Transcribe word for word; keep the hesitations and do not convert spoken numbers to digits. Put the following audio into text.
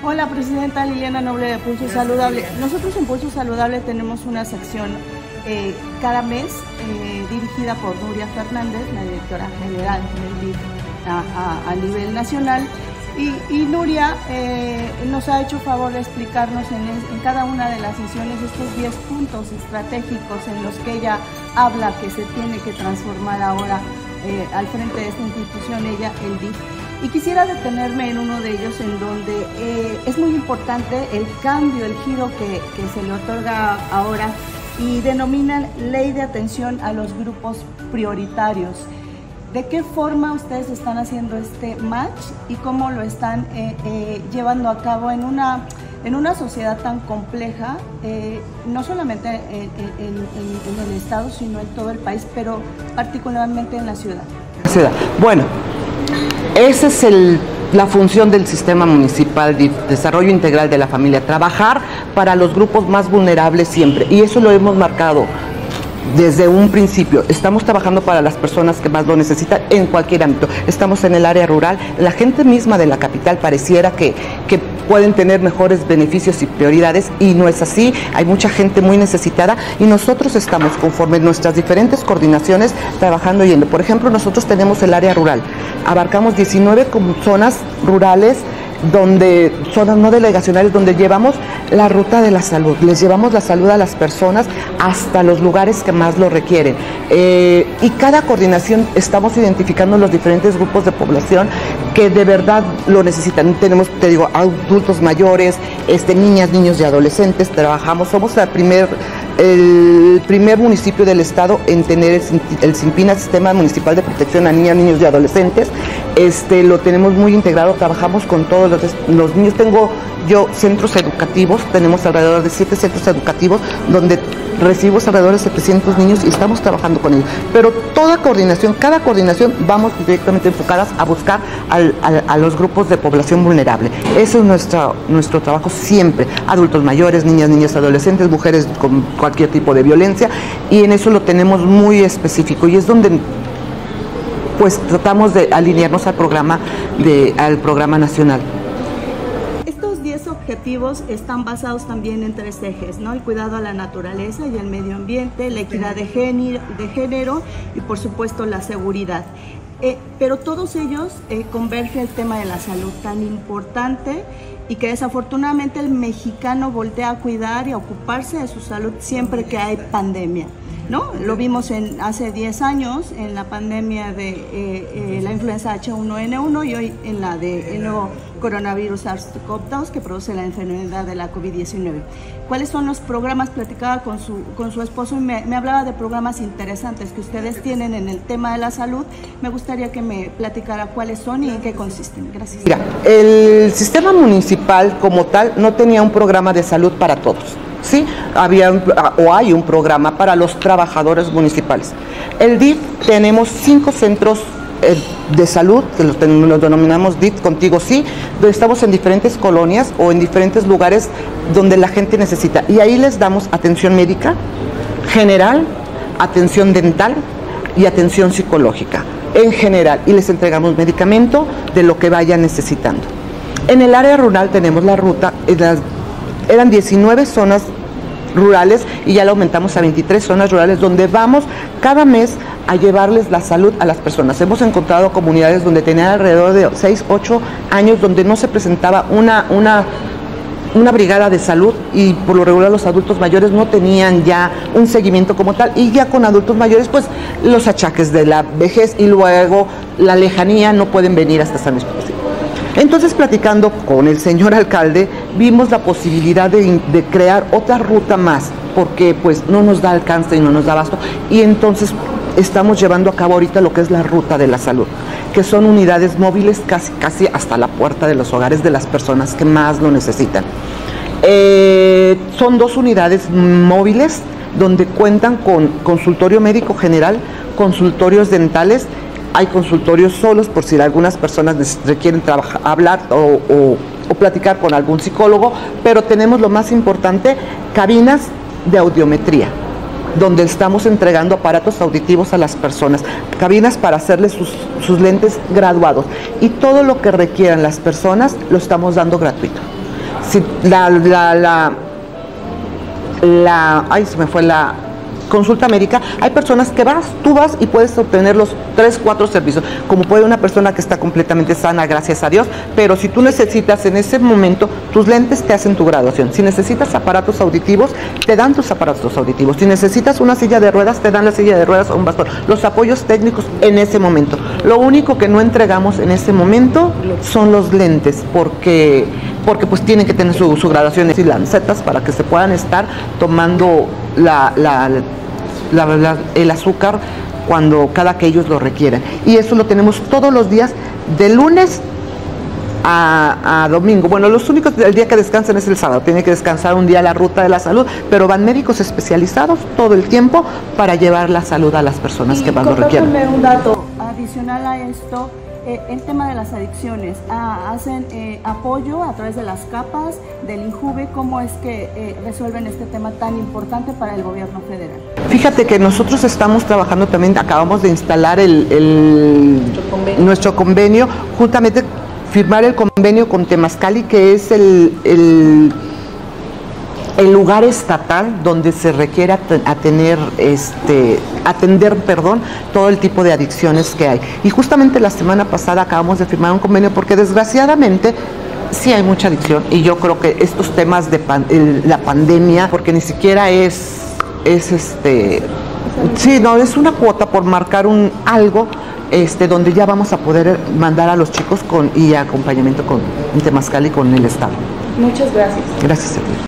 Hola, Presidenta Liliana Noble de Pulso Saludable. Nosotros en Pulso Saludable tenemos una sección eh, cada mes eh, dirigida por Nuria Fernández, la directora general del D I F a, a, a nivel nacional. Y, y Nuria eh, nos ha hecho favor de explicarnos en, en cada una de las sesiones estos diez puntos estratégicos en los que ella habla que se tiene que transformar ahora eh, al frente de esta institución, ella, el D I F. Y quisiera detenerme en uno de ellos en donde eh, es muy importante el cambio, el giro que, que se le otorga ahora y denominan Ley de Atención a los Grupos Prioritarios. ¿De qué forma ustedes están haciendo este match y cómo lo están eh, eh, llevando a cabo en una, en una sociedad tan compleja, eh, no solamente en, en, en, en el Estado, sino en todo el país, pero particularmente en la ciudad? Ciudad. Bueno, esa es el, la función del sistema municipal de desarrollo integral de la familia, trabajar para los grupos más vulnerables siempre, y eso lo hemos marcado desde un principio. Estamos trabajando para las personas que más lo necesitan en cualquier ámbito. Estamos en el área rural. La gente misma de la capital pareciera que, que pueden tener mejores beneficios y prioridades, y no es así. Hay mucha gente muy necesitada y nosotros estamos, conforme nuestras diferentes coordinaciones, trabajando yendo. Por ejemplo, nosotros tenemos el área rural. Abarcamos diecinueve zonas rurales, donde zonas no delegacionales, donde llevamos la ruta de la salud, les llevamos la salud a las personas hasta los lugares que más lo requieren. Eh, y cada coordinación estamos identificando los diferentes grupos de población que de verdad lo necesitan. Tenemos, te digo, adultos mayores, este, niñas, niños y adolescentes. Trabajamos, somos la primer, el primer municipio del estado en tener el, el SINPINA, Sistema Municipal de Protección a Niñas, Niños y Adolescentes. Este, lo tenemos muy integrado, trabajamos con todos los, los niños. Tengo yo centros educativos, tenemos alrededor de siete centros educativos donde recibimos alrededor de setecientos niños y estamos trabajando con ellos. Pero toda coordinación, cada coordinación, vamos directamente enfocadas a buscar al, al, a los grupos de población vulnerable. Eso es nuestro, nuestro trabajo siempre. Adultos mayores, niñas, niños, adolescentes, mujeres con cualquier tipo de violencia, y en eso lo tenemos muy específico, y es donde pues tratamos de alinearnos al programa, de, al programa nacional. Estos diez objetivos están basados también en tres ejes, ¿no? El cuidado a la naturaleza y al medio ambiente, la equidad de género, de género y por supuesto la seguridad. Eh, pero todos ellos eh, convergen el tema de la salud, tan importante y que desafortunadamente el mexicano voltea a cuidar y a ocuparse de su salud siempre que hay pandemia, ¿no? Lo vimos en, hace diez años en la pandemia de eh, eh, la influenza H uno N uno y hoy en la de el nuevo coronavirus SARS-CoV dos que produce la enfermedad de la COVID diecinueve. ¿Cuáles son los programas? Platicaba con su, con su esposo y me, me hablaba de programas interesantes que ustedes tienen en el tema de la salud. Me gustaría que me platicara cuáles son y en qué consisten. Gracias. Mira, el sistema municipal como tal no tenía un programa de salud para todos. Sí, había un, o hay un programa para los trabajadores municipales. El D I F tenemos cinco centros eh, de salud, que los, los denominamos D I F Contigo Sí, donde estamos en diferentes colonias o en diferentes lugares donde la gente necesita. Y ahí les damos atención médica, general, atención dental y atención psicológica, en general. Y les entregamos medicamento de lo que vayan necesitando. En el área rural tenemos la ruta, las eran diecinueve zonas rurales y ya lo aumentamos a veintitrés zonas rurales, donde vamos cada mes a llevarles la salud a las personas. Hemos encontrado comunidades donde tenían alrededor de seis, ocho años donde no se presentaba una, una, una brigada de salud, y por lo regular los adultos mayores no tenían ya un seguimiento como tal, y ya con adultos mayores pues los achaques de la vejez y luego la lejanía no pueden venir hasta San Luis Potosí. Entonces, platicando con el señor alcalde, vimos la posibilidad de, de crear otra ruta más, porque pues no nos da alcance y no nos da abasto, y entonces estamos llevando a cabo ahorita lo que es la ruta de la salud, que son unidades móviles casi, casi hasta la puerta de los hogares de las personas que más lo necesitan. Eh, son dos unidades móviles donde cuentan con consultorio médico general, consultorios dentales. Hay consultorios solos por si algunas personas requieren trabajar, hablar o, o, o platicar con algún psicólogo, pero tenemos lo más importante, cabinas de audiometría, donde estamos entregando aparatos auditivos a las personas, cabinas para hacerles sus, sus lentes graduados, y todo lo que requieran las personas lo estamos dando gratuito. Si la, la, la, la, ay, se me fue la consulta médica, hay personas que vas, tú vas y puedes obtener los tres, cuatro servicios, como puede una persona que está completamente sana, gracias a Dios, pero si tú necesitas en ese momento, tus lentes te hacen tu graduación. Si necesitas aparatos auditivos, te dan tus aparatos auditivos. Si necesitas una silla de ruedas, te dan la silla de ruedas o un bastón. Los apoyos técnicos en ese momento. Lo único que no entregamos en ese momento son los lentes, porque, porque pues tienen que tener su, su graduación y lancetas para que se puedan estar tomando la, la, la, la, el azúcar cuando cada que ellos lo requieran. Y eso lo tenemos todos los días, de lunes a, a domingo. Bueno, los únicos, el día que descansan es el sábado, tiene que descansar un día la ruta de la salud, pero van médicos especializados todo el tiempo para llevar la salud a las personas que más lo requieren. Un dato adicional a esto. Eh, el tema de las adicciones, ah, hacen eh, apoyo a través de las capas del INJUVE. ¿Cómo es que eh, resuelven este tema tan importante para el gobierno federal? Fíjate que nosotros estamos trabajando también, acabamos de instalar el, el, nuestro, convenio. nuestro convenio, juntamente firmar el convenio con Temazcali, que es el, el el lugar estatal donde se requiere atender, este, atender perdón, todo el tipo de adicciones que hay. Y justamente la semana pasada acabamos de firmar un convenio porque desgraciadamente sí hay mucha adicción, y yo creo que estos temas de pan, el, la pandemia, porque ni siquiera es, es este, sí, no, es una cuota por marcar un algo este, donde ya vamos a poder mandar a los chicos con y acompañamiento con Temazcali, con el Estado. Muchas gracias. Gracias a ti.